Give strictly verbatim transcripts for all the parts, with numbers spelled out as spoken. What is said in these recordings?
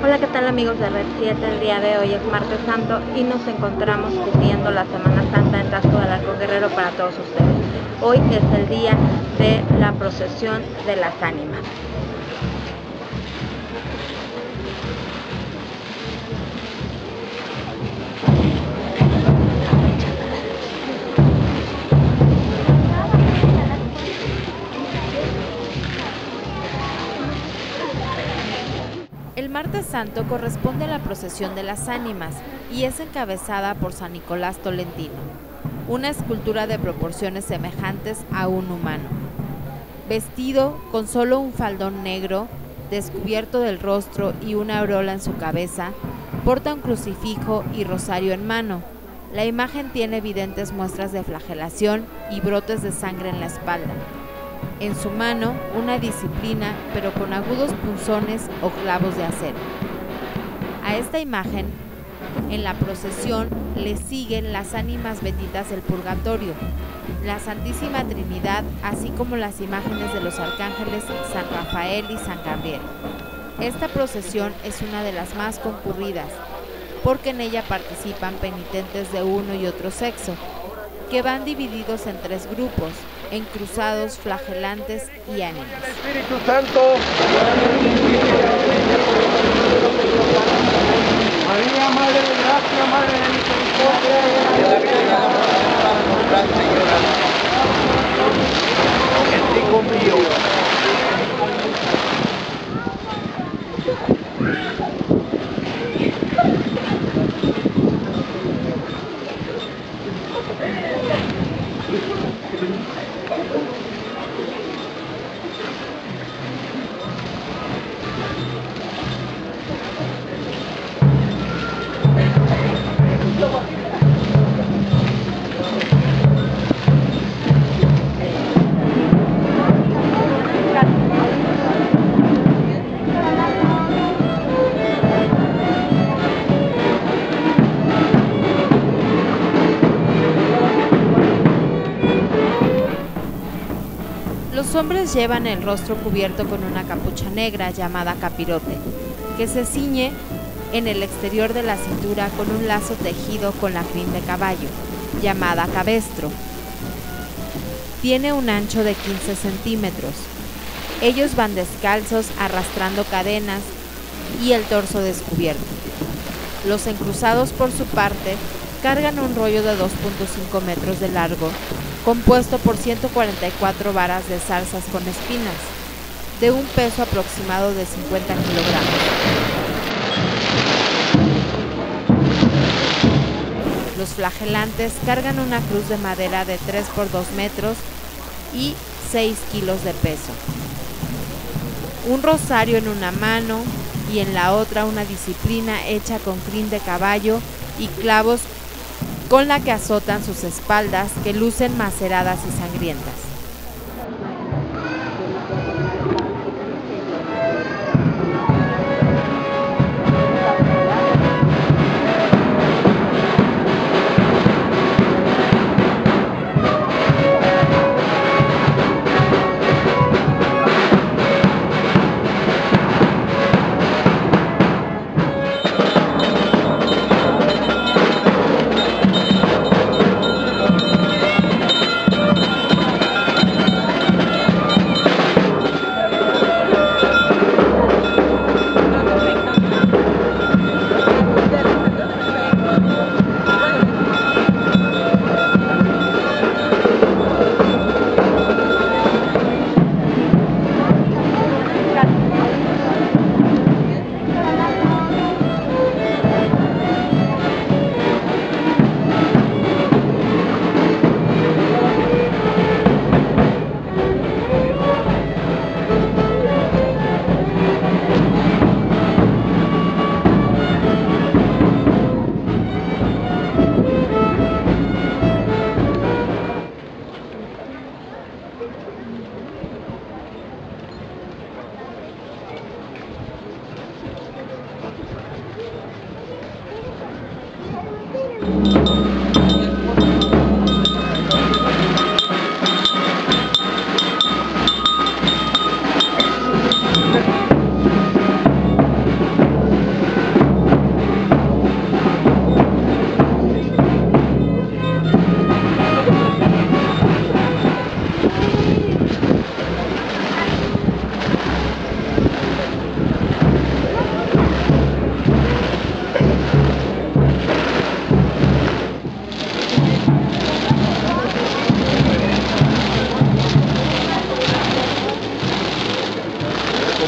Hola, ¿qué tal amigos de Red siete? El día de hoy es Martes Santo y nos encontramos cubriendo la Semana Santa en Tasco del Arco Guerrero para todos ustedes. Hoy es el día de la procesión de las ánimas. El Martes Santo corresponde a la procesión de las ánimas y es encabezada por San Nicolás Tolentino, una escultura de proporciones semejantes a un humano. Vestido con solo un faldón negro, descubierto del rostro y una aureola en su cabeza, porta un crucifijo y rosario en mano. La imagen tiene evidentes muestras de flagelación y brotes de sangre en la espalda. En su mano, una disciplina, pero con agudos punzones o clavos de acero. A esta imagen, en la procesión, le siguen las ánimas benditas del purgatorio, la Santísima Trinidad, así como las imágenes de los arcángeles San Rafael y San Gabriel. Esta procesión es una de las más concurridas, porque en ella participan penitentes de uno y otro sexo, que van divididos en tres grupos, encruzados, flagelantes y ánimas. Espíritu Santo. María, Madre de Gracia, Madre de Misericordia, que la vida y la muerte para nuestra Señora. En ti confío. Los hombres llevan el rostro cubierto con una capucha negra llamada capirote, que se ciñe en el exterior de la cintura con un lazo tejido con la crin de caballo, llamada cabestro. Tiene un ancho de quince centímetros. Ellos van descalzos arrastrando cadenas y el torso descubierto. Los encruzados, por su parte, cargan un rollo de dos punto cinco metros de largo, compuesto por ciento cuarenta y cuatro varas de zarzas con espinas, de un peso aproximado de cincuenta kilogramos. Los flagelantes cargan una cruz de madera de tres por dos metros y seis kilos de peso. Un rosario en una mano y en la otra una disciplina hecha con crin de caballo y clavos con la que azotan sus espaldas, que lucen maceradas y sangrientas.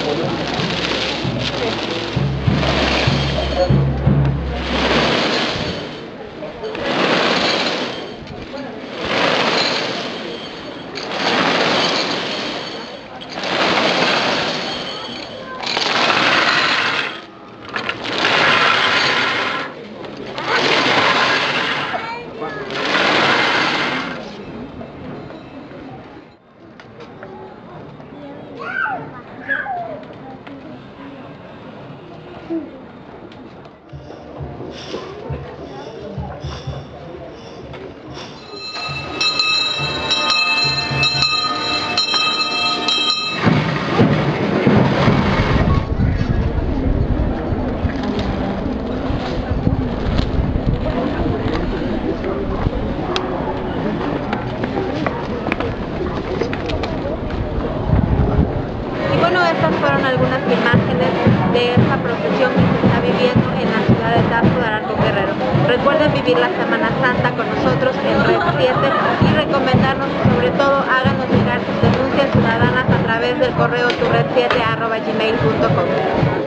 Estas fueron algunas imágenes de esta procesión que se está viviendo en la ciudad de Taxco de Alarcón Guerrero. Recuerden vivir la Semana Santa con nosotros en Red siete y recomendarnos, sobre todo háganos llegar sus denuncias ciudadanas a través del correo tu red siete arroba gmail punto com.